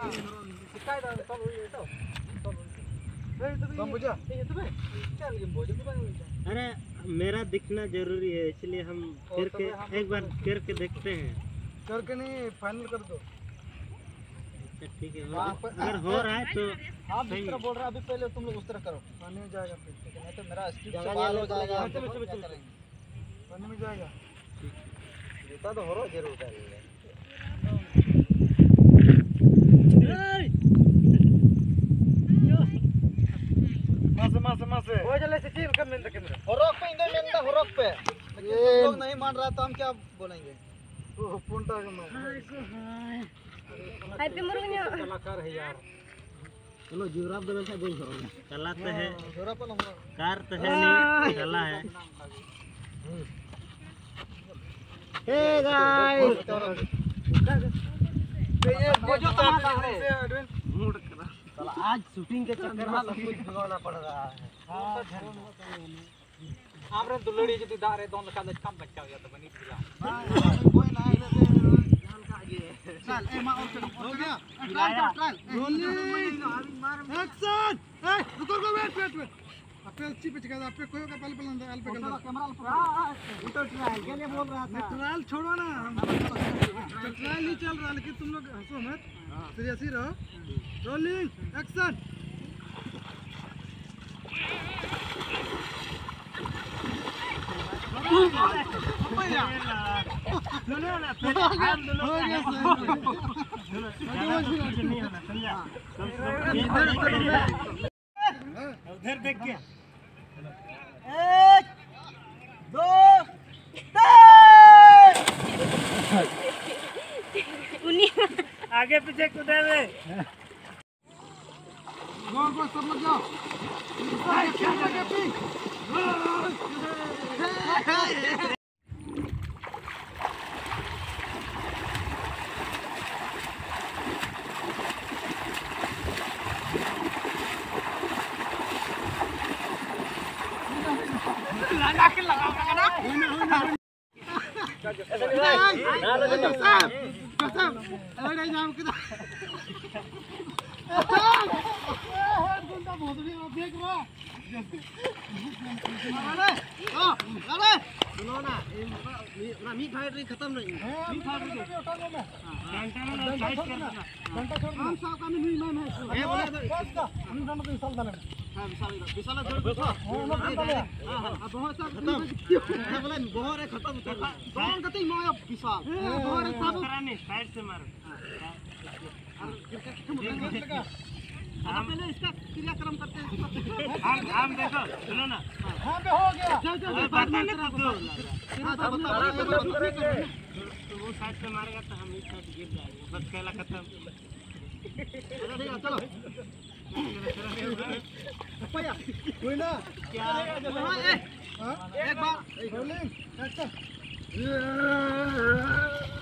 अरे मेरा दिखना जरूरी है इसलिए हम करके एक बार करके देखते हैं। करके नहीं फाइनल कर दो। ठीक है अगर हो रहा है तो आप जिस तरह बोल रहे हैं अभी पहले तुम लोग उस तरह करो। पानी में जाएगा फिर ठीक है, नहीं तो मेरा स्किप से बाल हो जाएगा। पानी में जाएगा जूता तो हो रहा जरूर डालेगा। मासे हो चले से टीम कम मिनट के होरक पे इंदे मिनट होरक पे ये लोग नहीं मान रहा तो हम क्या बोलेंगे। ओ पुंटा का मार हाय पे मुर्गनिया कलाकार है यार। चलो जुराब दे से बोल करो चलाते हैं जोरा पर कार तो है नहीं चला है। हे गाइस ये जो ताला है मूड करा चलो आज शूटिंग के चक्कर में सब कुछ भगाना पड़ रहा है। आपरे तो लड़ी जदी दारे दोन का कम बच्चा हो गया तो बनी दिया कोई ना जान का आगे चल ए मां और हो गया ट्रायल एक्शन ए रुको वेट अपने चिप पे आप पे कोई का पहले कैमरा तो ट्रायल के लिए बोल रहा था। ट्रायल छोड़ो ना ट्रायल नहीं चल रहा लेकिन तुम लोग हंसो मत सीरियस ही रहो। रोलिंग एक्शन उधर देख के 1 2 3 आगे पीछे कूदे गो सब लोग जाओ खत्म नहीं पहले इसका क्रियाक्रम करते हैं। हम देखो सुनो ना हाँ पे हो गया बाद में वो साइड से मारेगा तो हम इस साइड गिर जाएंगे बस खेला खत्म। चलो कोई ना क्या एक बार रोलिंग